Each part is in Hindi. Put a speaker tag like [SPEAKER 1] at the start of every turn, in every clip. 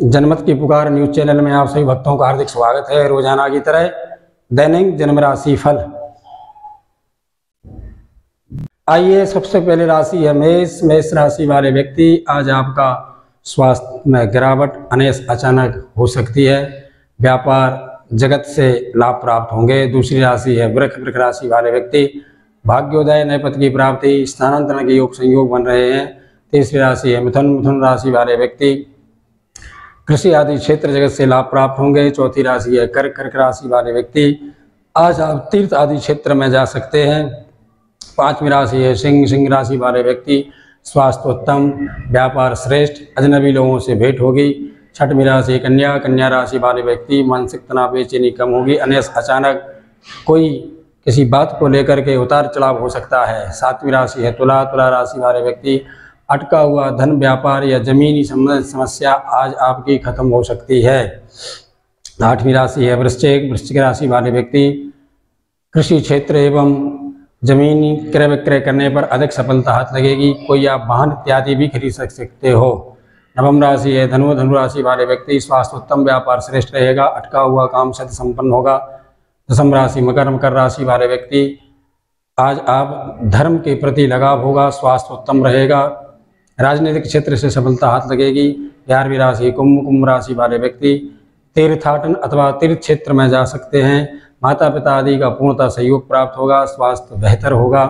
[SPEAKER 1] जनमत की पुकार न्यूज चैनल में आप सभी भक्तों का हार्दिक स्वागत है। रोजाना की तरह दैनिक जन्म राशि फल। आइए सबसे पहले राशि है मेष। मेष राशि वाले व्यक्ति, आज आपका स्वास्थ्य में गिरावट अचानक हो सकती है। व्यापार जगत से लाभ प्राप्त होंगे। दूसरी राशि है वृष। वृष राशि वाले व्यक्ति, भाग्योदय, नए पद की प्राप्ति, स्थानांतरण के योग संयोग बन रहे हैं। तीसरी राशि है मिथुन। मिथुन राशि वाले व्यक्ति, कृषि आदि क्षेत्र जगत से लाभ प्राप्त होंगे। चौथी राशि है कर्क। कर्क राशि वाले व्यक्ति, आज आप तीर्थ आदि क्षेत्र में जा सकते हैं। पांचवी राशि है सिंह। सिंह राशि वाले व्यक्ति, स्वास्थ्य उत्तम, व्यापार श्रेष्ठ, अजनबी लोगों से भेंट होगी। छठवीं राशि कन्या। कन्या राशि वाले व्यक्ति, मानसिक तनाव बेचैनी कम होगी। अचानक कोई किसी बात को लेकर के उतार चढ़ाव हो सकता है। सातवीं राशि है तुला। तुला राशि वाले व्यक्ति, अटका हुआ धन, व्यापार या जमीनी संबंधित समस्या आज आपकी खत्म हो सकती है। आठवीं राशि है वृश्चिक। वृश्चिक राशि वाले व्यक्ति, कृषि क्षेत्र एवं जमीनी क्रय विक्रय करने पर अधिक सफलता हाथ लगेगी। कोई आप वाहन इत्यादि भी खरीद सकते हो। नवम राशि है धनु। धनु राशि वाले व्यक्ति, स्वास्थ्य उत्तम, व्यापार श्रेष्ठ रहेगा। अटका हुआ काम सद संपन्न होगा। दसम राशि मकर। मकर राशि वाले व्यक्ति, आज आप धर्म के प्रति लगाव होगा। स्वास्थ्य उत्तम रहेगा। राजनीतिक क्षेत्र से सफलता हाथ लगेगी। 11वीं राशि कुंभ। कुंभ राशि वाले व्यक्ति, तीर्थाटन अथवा तीर्थ क्षेत्र में जा सकते हैं। माता पिता आदि का पूर्णतः सहयोग प्राप्त होगा। स्वास्थ्य बेहतर होगा।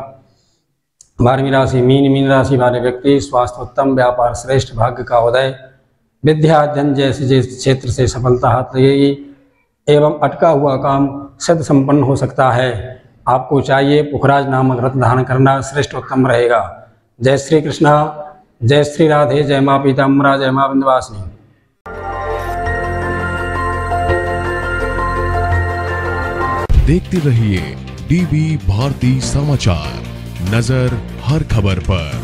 [SPEAKER 1] 12वीं राशि मीन। मीन राशि वाले व्यक्ति, स्वास्थ्य उत्तम, व्यापार श्रेष्ठ, भाग्य का उदय, विद्या अध्ययन जैसे क्षेत्र से सफलता हाथ लगेगी एवं अटका हुआ काम सद संपन्न हो सकता है। आपको चाहिए पुखराज नामक रत्न धारण करना, श्रेष्ठ उत्तम रहेगा। जय श्री कृष्णा, जय श्री राधे, जय माँ पीताम्बरा, जय माँ विंध्यवासिनी।
[SPEAKER 2] देखते रहिए डीबी भारती समाचार, नजर हर खबर पर।